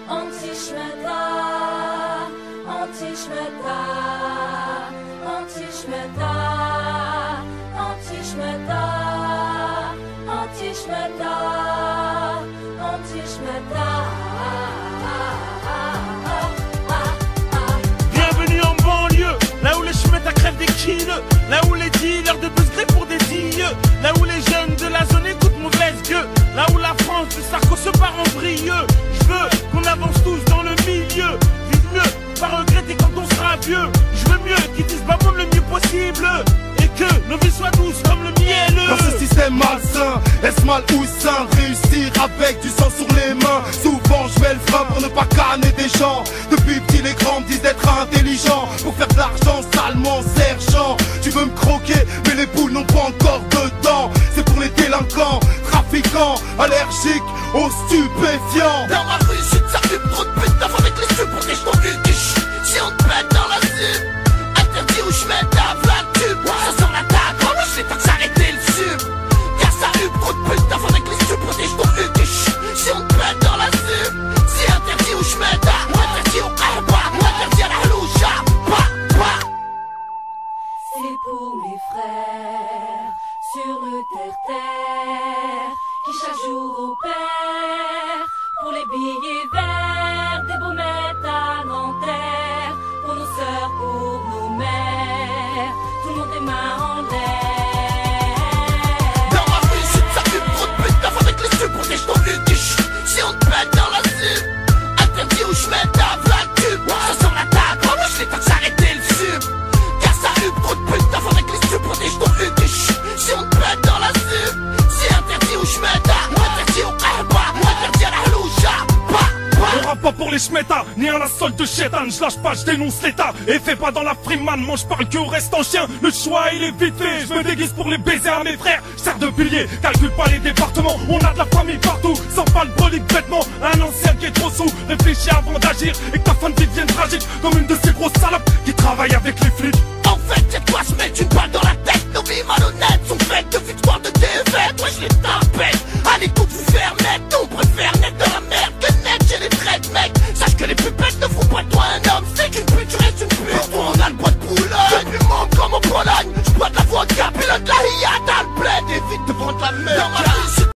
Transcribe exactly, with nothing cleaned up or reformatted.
Anti-Schmetta, Anti-Schmetta, Anti-Schmetta, Anti-Schmetta, Anti-Schmetta, Anti-Schmetta. Bienvenue en banlieue, là où les Schmetta crèvent des kills, là où les dealers de bus grillent pour des dilleux, là où les jeunes de la zone écoutent mauvaise gueule, là où la France de Sarko se part en brilleux. Je veux qu'on avance tous dans le milieu, vive mieux, pas regretter quand on sera vieux. Je veux mieux qu'ils disent bah bon le mieux possible, et que nos vies soient douces comme le miel. Dans ce système malsain, est-ce mal ou sain? Réussir avec du sang sur les mains. Souvent je mets le frein pour ne pas canner des gens. Depuis petit les grands me disent d'être intelligent, pour faire de l'argent salement sergent. Tu veux me croquer mais les boules n'ont pas encore de dents. C'est pour les délinquants, trafiquants, allergiques aux stupéfiants. Dans ma rue je t'arrive trop de putes d'avant avec les yeux pour des jetons udiches. Si on te pète dans la cible, interdit où je mets ta vlaque tube. Ça sent la table, moi je vais pas s'arrêter le sub. Car ça hub trop de putes d'avant avec les yeux pour des jetons udiches. Si on te pète dans la cible, c'est interdit où je mets ta, interdit au kahba, interdit à la haloucha. C'est pour mes frères sur le terre-terre qui chaque jour opèrent pour les billets verts, des beaux mètres à Nanterre, pour nos sœurs, pour nos mères, tout le monde est mains en l'air. Dans ma rue, je t'allume trop de putes d'avant avec les yeux pour des jetons udiches. Si on te pète dans la cible, interdit où je mets ta vlaque tube. Ça sent la table, moi je vais pas s'arrêter le sub. Car ça hub trop de putes d'avant avec les yeux pour des jetons udiches. Si on te pète dans la cible, c'est interdit où je mets ta, interdit au kahba, interdit à la haloucha. On rappe pas pour les Schmetta, ni à la solde de chétan. Je lâche pas, je dénonce l'état. Et fais pas dans la Freeman, moi je parle que au reste en chien. Le choix il est vite fait, je me déguise pour les baiser à mes frères. Je sers de pilier, calcule pas les départements. On a de la famille partout, sans pas le brolique bêtement. Un ancien qui est trop sous, réfléchis avant d'agir. Et que ta fin de vie devienne tragique, comme une de ces grosses salopes qui travaillent avec les flics. En fait, c'est toi, je mets une balle dans la tête. Nos vies malhonnêtes sont faites de victoires de défaites. Ouais, je les tapette. À l'écoute, vous faire net. On préfère naître dans la merde que naître chez les traites, mec. Sache que les pupettes ne font pas de toi un homme. C'est qu'une pute, tu restes une pute. Pour toi, on a le bois de Boulogne. Je plus membre comme en Pologne. Je bois de la vodka, pilote la hiata, le bled. Évite de vendre la merde.